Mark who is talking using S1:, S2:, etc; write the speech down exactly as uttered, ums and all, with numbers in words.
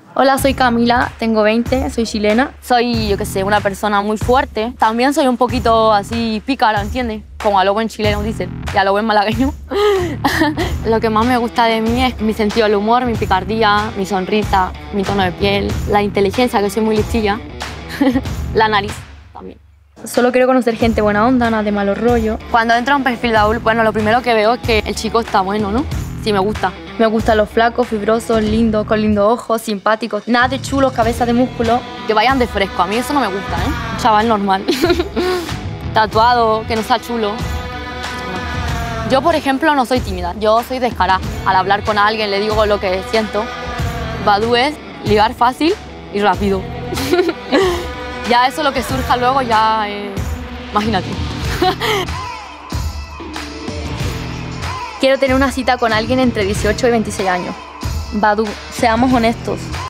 S1: Hola, soy Camila, tengo veinte, soy chilena. Soy, yo qué sé, una persona muy fuerte. También soy un poquito así pícara, ¿entiendes? Como a lo buen chileno dicen, y a lo buen malagueño. Lo que más me gusta de mí es mi sentido del humor, mi picardía, mi sonrisa, mi tono de piel, la inteligencia, que soy muy listilla, la nariz también. Solo quiero conocer gente buena onda, nada de malos rollos. Cuando entro a un perfil de adulto, bueno, lo primero que veo es que el chico está bueno, ¿no? Sí, me gusta. Me gustan los flacos, fibrosos, lindos, con lindos ojos, simpáticos. Nada de chulos, cabeza de músculo. Que vayan de fresco. A mí eso no me gusta, ¿eh? Un chaval normal. Tatuado, que no sea chulo. Yo, por ejemplo, no soy tímida. Yo soy descarada. Al hablar con alguien le digo lo que siento. Badoo es ligar fácil y rápido. Ya eso lo que surja luego ya... Eh, imagínate. Quiero tener una cita con alguien entre dieciocho y veintiséis años. Badoo, seamos honestos.